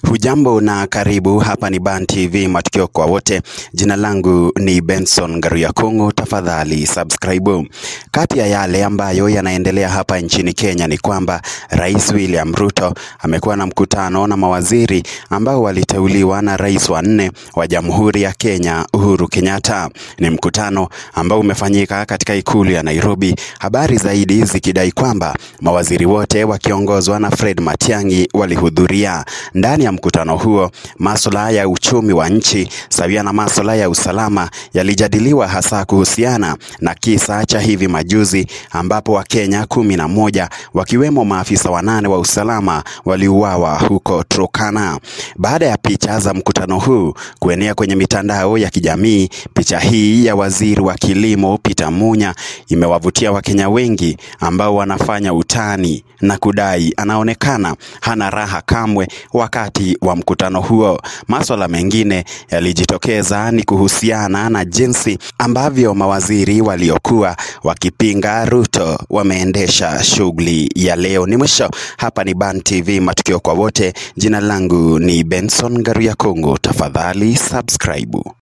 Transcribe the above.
Hujambo na karibu, hapa ni Ban TV matukio kwa wote. Jina langu ni Benson Ngaruya Kongo, tafadhali subscribe. Kati ya yale ambayo yanaendelea hapa nchini Kenya ni kwamba Rais William Ruto amekuwa na mkutano na mawaziri ambao waliteuliwa na rais wa 4 wa Jamhuri ya Kenya, Uhuru Kenyatta. Ni mkutano ambao umefanyika katika ikulu ya Nairobi, habari zaidi zikidai kwamba mawaziri wote wakiongozwa na Fred Matiang'i walihudhuria. Ndani ya mkutano huo, masuala ya uchumi wa nchi sawia na masuala ya usalama yalijadiliwa, hasa kuhusiana na kisa cha hivi majuzi ambapo Wakenya 11 wakiwemo maafisa 8 wa usalama waliuawa huko Turkana. Baada ya picha za mkutano huu kuenea kwenye mitandao ya kijamii, picha hii ya waziri wa kilimo Munya imewavutia Wakenya wengi ambao wanafanya utani na kudai anaonekana hana raha kamwe wakati wa mkutano huo. Masuala mengine yalijitokeza ni kuhusiana na jinsi ambavyo mawaziri waliokuwa wakipinga Ruto wameendesha shughuli ya leo. Ni mwisho. Hapa ni Ban TV matukio kwa wote. Jina langu ni Benson Ngaruya Kongo, tafadhali subscribe.